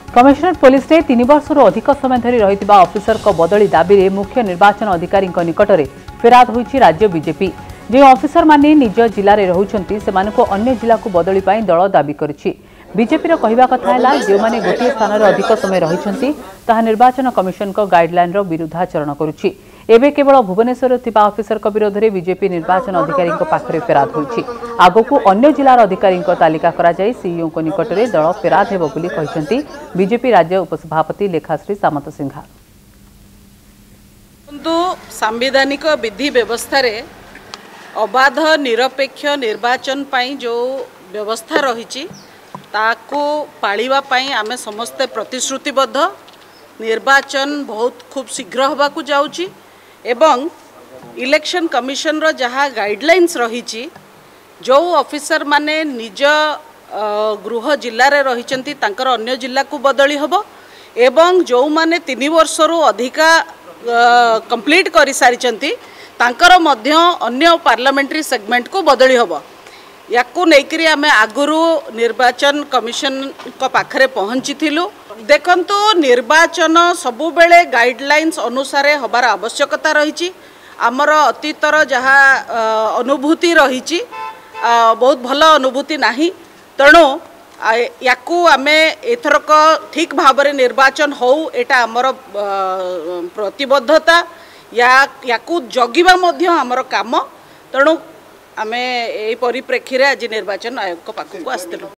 Commissionerate police ने 3 वर्ष अधिक समय धरी रही अफिसर को बदली दाबी में मुख्य निर्वाचन अधिकारी निकट में फेराद होईछि राज्य बीजेपी। जो अफिसर माने निज जिले में रोचंती से अन्य जिला को बदली दल दाबी करिछि। बीजेपी कहवा कथा है जो मैंने गोटे स्थान में अधिक समय रही निर्वाचन कमिशन को गाइडलाइन विरुद्धाचरण करुछि। एबे केवल भुवनेश्वर थिबा अफिसर को विरोध में बीजेपी निर्वाचन अधिकारी पाखरे फेराद होईछि। आगकू अन्य जिलार अधिकारी तालिका करा जाई सीईओ को निकट में दल फेराद हेबो बोली कहिसेंती बीजेपी राज्य उपसभापति लेखाश्री सामंत सिंघा। संवैधानिक विधि व्यवस्था रे अबाध निरपेक्ष निर्वाचन पाई जो व्यवस्था रही ताको पालिबा पाई आमे समस्ते प्रतिश्रुतिबद्ध। निर्वाचन बहुत खूब शीघ्र होबाकू जाउची एवं इलेक्शन कमिशन रो जहाँ गाइडलाइंस रही जो ऑफिसर माने निज गृह जिले में रही तांकर अन्य जिला को बदली होबो एवं जो माने 3 वर्ष अधिका कंप्लीट कर सारी तांकर मध्य अन्य पार्लियामेंट्री सेगमेंट को बदली होबो। याकू नेकरी आमे आगुरु निर्वाचन कमिशन को पाखरे पहुंची थिलु। देखंतु निर्वाचन सबु बेले गाइडलाइंस अनुसार हबार आवश्यकता रही। आमर अतीतर जहाँ अनुभूति रही बहुत भल अनुभूति नाही, तेणु याकू आमे एथरक ठीक भाव में निर्वाचन हो एटा आमर प्रतिबद्धता याकू जगिबा मध्य आमर काम। तेणु आमे ए परिप्रेक्षी रे आज निर्वाचन आयोग को पाखक आसथिलु।